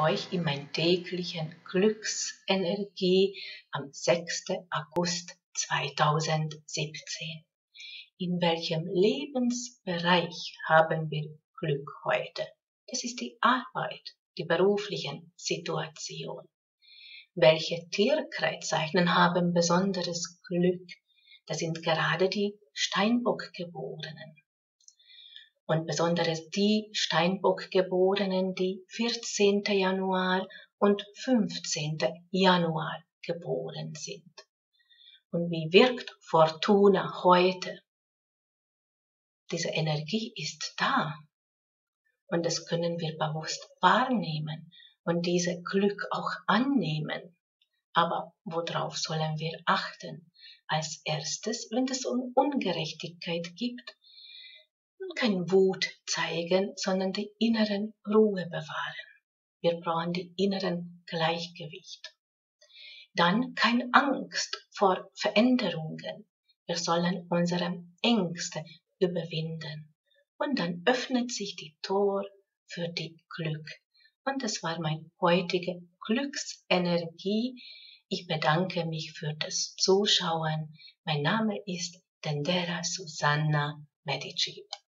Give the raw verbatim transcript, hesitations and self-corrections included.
euch in mein täglichen Glücksenergie am sechsten August zweitausendsiebzehn. In welchem Lebensbereich haben wir Glück heute? Das ist die Arbeit, die beruflichen Situation. Welche Tierkreiszeichen haben besonderes Glück? Das sind gerade die Steinbock-Geborenen. Und besonders die Steinbock-Geborenen, die vierzehnten Januar und fünfzehnten Januar geboren sind. Und wie wirkt Fortuna heute? Diese Energie ist da. Und das können wir bewusst wahrnehmen und diese Glück auch annehmen. Aber worauf sollen wir achten? Als erstes, wenn es um Ungerechtigkeit gibt, kein Wut zeigen, sondern die inneren Ruhe bewahren. Wir brauchen die inneren Gleichgewicht. Dann keine Angst vor Veränderungen. Wir sollen unsere Ängste überwinden. Und dann öffnet sich die Tor für die Glück. Und das war meine heutige Glücksenergie. Ich bedanke mich für das Zuschauen. Mein Name ist Dendera Susanna Medici.